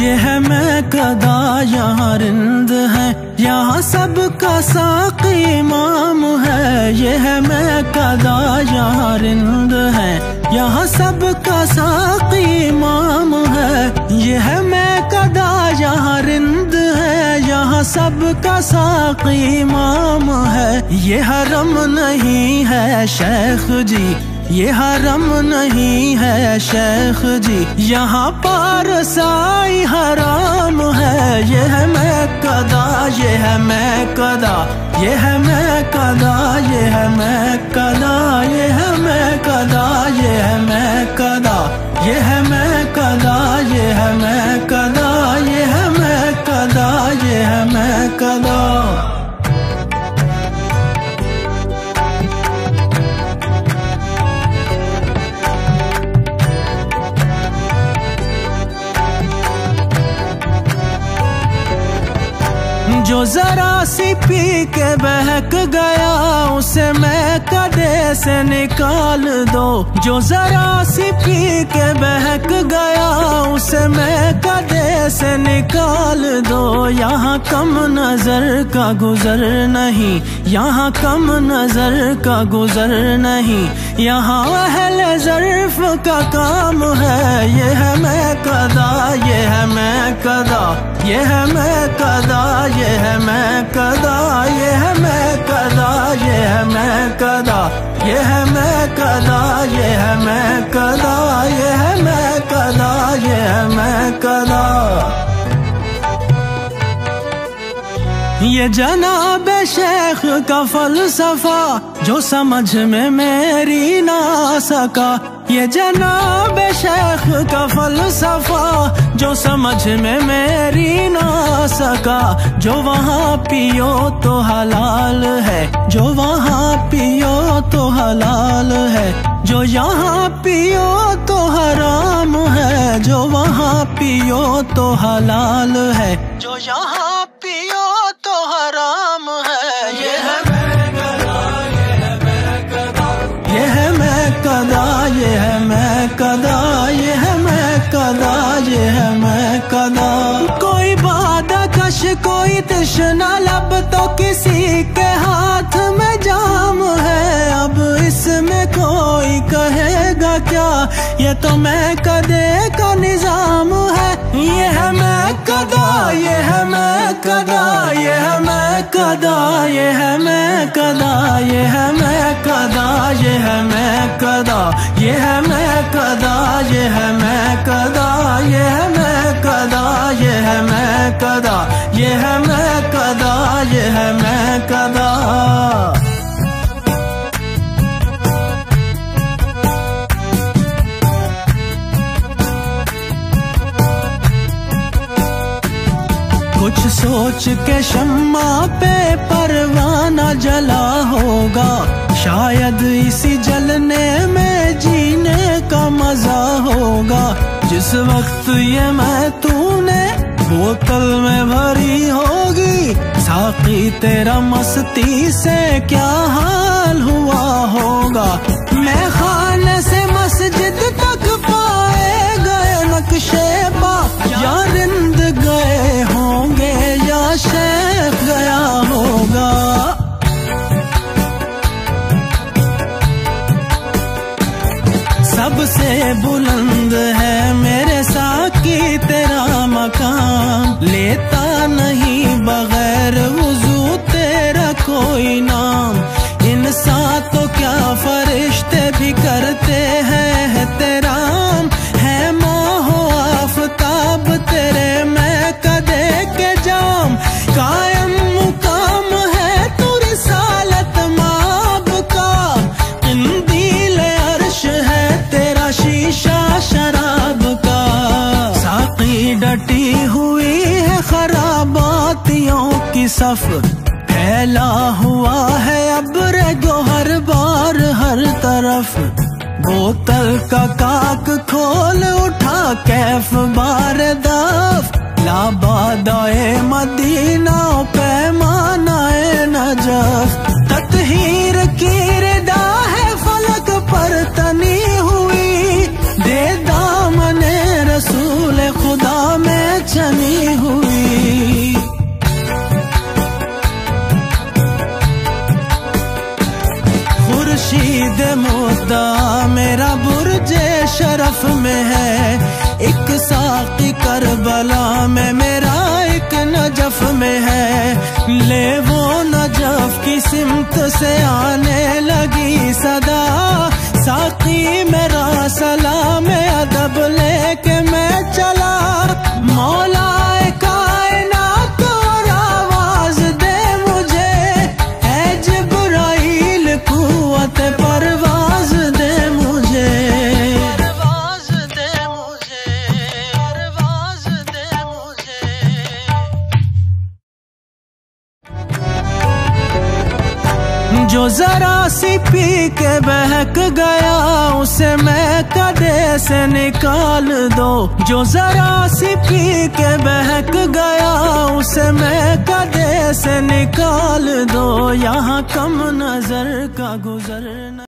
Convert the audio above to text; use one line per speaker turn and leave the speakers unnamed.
ये है मैं कदा, यहाँ रिंद है, यहाँ सबका साक़ी इमाम है। ये है मैं कदा, यहाँ रिंद है, यहाँ सबका साक़ी इमाम है। ये है मैं कदा, यहाँ रिंद है, यहाँ सबका साक़ी इमाम है। ये हरम नहीं है शेख जी, ये हरम नहीं है शेख जी, यहाँ पारसाई हराम है। ये है मैं कदा, ये है मैं कदा, ये है मैं कदा, ये है मैं कदा, ये है मैं कदा, ये है मैं कदा, ये है मैं कदा, ये है मैं कदा, ये है मैं कदा, ये है मैं कदा। जो जरा सी पी के बहक गया उसे मैं कदे से निकाल दो। जो जरा सी पी के बहक गया उसे मैं कदे से निकाल दो। यहाँ कम नजर का गुजर नहीं, यहाँ कम नजर का गुजर नहीं, यहाँ अहले ज़र्फ़ का काम है। ये है मैं कदा, ये है मैं कदा, ये है मैं कदा, ये है मैं कदा, ये है मैं कदा, ये है मैं कदा, ये है मैं कदा, ये है मैं कदा, ये है मैं कदा, ये है मैं कदा। ये जनाब शेख का फलसफा जो समझ में मेरी ना सका। ये जनाब शेख का फलसफा जो समझ में मेरी ना सका। जो वहाँ पियो तो हलाल है, जो वहाँ पियो तो हलाल है, जो यहाँ पियो तो हराम है। जो वहाँ पियो तो हलाल है, जो यहाँ पियो तो हराम है। ये है मैं कदा, ये है मैं कदा, ये है मैं कदा, ये है मैं कदा, ये है मैं कदा, ये है मैं कदा। कोई बादा कश कोई तृष्णा लब तो किसी के हाथ में जाम है। अब इसमें कोई कहेगा क्या, ये तो मैं कदे का निजाम है। ये है मैं कदा, ये है मैं कदा, ये है मैं कदा, ये है मैं कदा, ये है मैं कदा, ये है मैं कदा, ये है मैं कदा, ये है मैं कदा, ये है मैं कदा, ये है मैं कदा, ये है मैं कदा, ये है मैं कदा। कुछ सोच के शम्मा पे परवाना जला होगा, शायद इसी जलने में जीने का मजा होगा। जिस वक्त ये मैं तूने बोतल में भरी होगी, साकी तेरा मस्ती से क्या हाल हुआ होगा। मैं खाने से मस्जिद तक पाए गए नक्शे पा, या रिंद गए होंगे या शेख गया होगा। सबसे बुलंद है मेरे साकी तेरा मकाम, लेता नहीं बगैर वुजू तेरा कोई नाम। इंसान तो क्या फरिश्ते भी करते हैं तेरा है माहो आफताब तेरे मैं कदे के जाम। कायम मुकाम है तू रिसालत माब का, इंदील अर्श है तेरा शीशा शराब का। साकी डटी हुई है खराबातियों की सफ, फैला हुआ है अब्र गोहर बार हर तरफ। बोतल का काक खोल उठा कैफ बार दफ, लाबादाए मदीना पैमानाए नजफ। तत्हीर की रिदा है फलक पर तनी हुई, दे दामने रसूल खुदा में खुर्शीद मुद्दा मेरा बुर्जे शरफ में है, एक साकी करबला में मेरा एक नजफ में है। ले वो नजफ की सिमत से आने लगी सदा, साकी मेरा सलाम अदब लेके मैं चला। मौला कायनात और आवाज दे मुझे, ऐ जिब्राइल कुव्वत परवाज दे मुझे, परवाज दे मुझे, परवाज दे मुझे। जो जरा सी पी के बहक गया उसे मैं कदे से निकाल दो, जो जरा सी पी के बहक गया उसे मैं कदे से निकाल दो। यहाँ कम नजर का गुजर